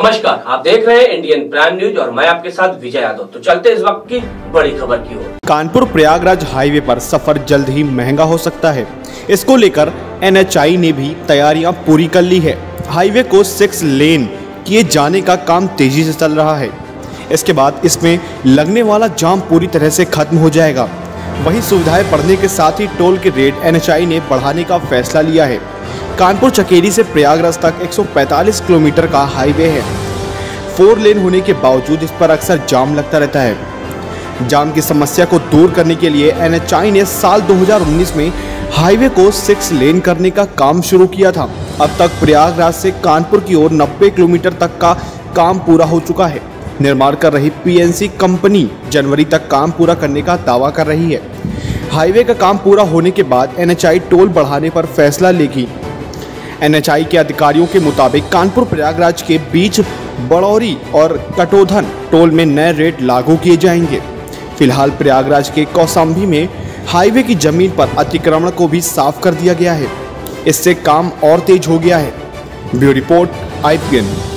नमस्कार, आप देख रहे हैं इंडियन प्राइम न्यूज और मैं आपके साथ विजय यादव। तो चलते इस वक्त की बड़ी खबर की ओर। कानपुर प्रयागराज हाईवे पर सफर जल्द ही महंगा हो सकता है। इसको लेकर NHAI ने भी तैयारियां पूरी कर ली है। हाईवे को 6 लेन किए जाने का काम तेजी से चल रहा है। इसके बाद इसमें लगने वाला जाम पूरी तरह से खत्म हो जाएगा। वहीं सुविधाएं बढ़ने के साथ ही टोल के रेट NHAI ने बढ़ाने का फैसला लिया है। कानपुर चकेरी से प्रयागराज तक 145 किलोमीटर का हाईवे है। 4 लेन होने के बावजूद इस पर अक्सर जाम लगता रहता है। जाम की समस्या को दूर करने के लिए NHAI ने साल 2019 में हाईवे को 6 लेन करने का काम शुरू किया था। अब तक प्रयागराज से कानपुर की ओर 90 किलोमीटर तक का काम पूरा हो चुका है। निर्माण कर रही PNC कंपनी जनवरी तक काम पूरा करने का दावा कर रही है। हाईवे का काम पूरा होने के बाद NHAI टोल बढ़ाने पर फैसला लेगी। NHAI के अधिकारियों के मुताबिक कानपुर प्रयागराज के बीच बड़ौरी और कटोधन टोल में नए रेट लागू किए जाएंगे। फिलहाल प्रयागराज के कौशाम्बी में हाईवे की जमीन पर अतिक्रमण को भी साफ कर दिया गया है। इससे काम और तेज हो गया है। Bureau report IPN।